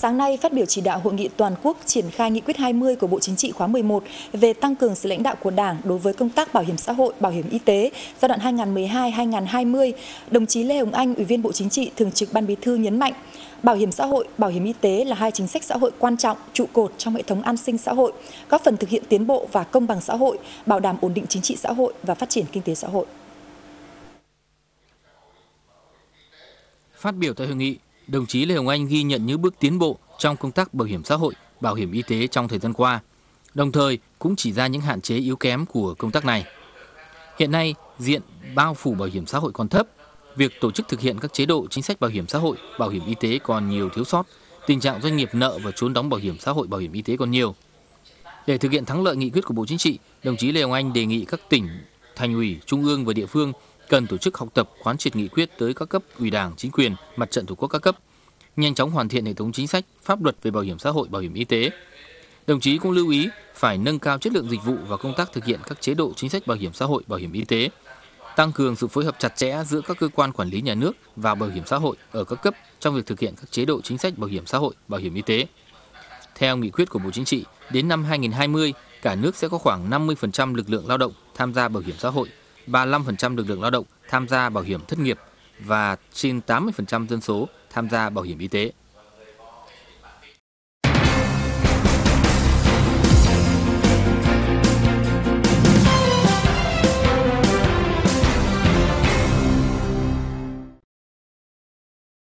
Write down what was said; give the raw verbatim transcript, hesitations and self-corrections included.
Sáng nay, phát biểu chỉ đạo hội nghị toàn quốc triển khai nghị quyết hai mươi của Bộ Chính trị khóa mười một về tăng cường sự lãnh đạo của Đảng đối với công tác bảo hiểm xã hội, bảo hiểm y tế giai đoạn hai nghìn không trăm mười hai đến hai nghìn không trăm hai mươi, đồng chí Lê Hồng Anh, Ủy viên Bộ Chính trị, Thường trực Ban Bí thư nhấn mạnh, bảo hiểm xã hội, bảo hiểm y tế là hai chính sách xã hội quan trọng, trụ cột trong hệ thống an sinh xã hội, góp phần thực hiện tiến bộ và công bằng xã hội, bảo đảm ổn định chính trị xã hội và phát triển kinh tế xã hội. Phát biểu tại hội nghị, đồng chí Lê Hồng Anh ghi nhận những bước tiến bộ trong công tác bảo hiểm xã hội, bảo hiểm y tế trong thời gian qua, đồng thời cũng chỉ ra những hạn chế yếu kém của công tác này. Hiện nay, diện bao phủ bảo hiểm xã hội còn thấp, việc tổ chức thực hiện các chế độ chính sách bảo hiểm xã hội, bảo hiểm y tế còn nhiều thiếu sót, tình trạng doanh nghiệp nợ và trốn đóng bảo hiểm xã hội, bảo hiểm y tế còn nhiều. Để thực hiện thắng lợi nghị quyết của Bộ Chính trị, đồng chí Lê Hồng Anh đề nghị các tỉnh, thành ủy, trung ương và địa phương cần tổ chức học tập quán triệt nghị quyết tới các cấp ủy Đảng, chính quyền, mặt trận tổ quốc các cấp, nhanh chóng hoàn thiện hệ thống chính sách, pháp luật về bảo hiểm xã hội, bảo hiểm y tế. Đồng chí cũng lưu ý phải nâng cao chất lượng dịch vụ và công tác thực hiện các chế độ chính sách bảo hiểm xã hội, bảo hiểm y tế, tăng cường sự phối hợp chặt chẽ giữa các cơ quan quản lý nhà nước và bảo hiểm xã hội ở các cấp trong việc thực hiện các chế độ chính sách bảo hiểm xã hội, bảo hiểm y tế. Theo nghị quyết của Bộ Chính trị, đến năm hai nghìn không trăm hai mươi, cả nước sẽ có khoảng năm mươi phần trăm lực lượng lao động tham gia bảo hiểm xã hội, ba mươi lăm phần trăm lực lượng lao động tham gia bảo hiểm thất nghiệp và trên tám mươi phần trăm dân số tham gia bảo hiểm y tế.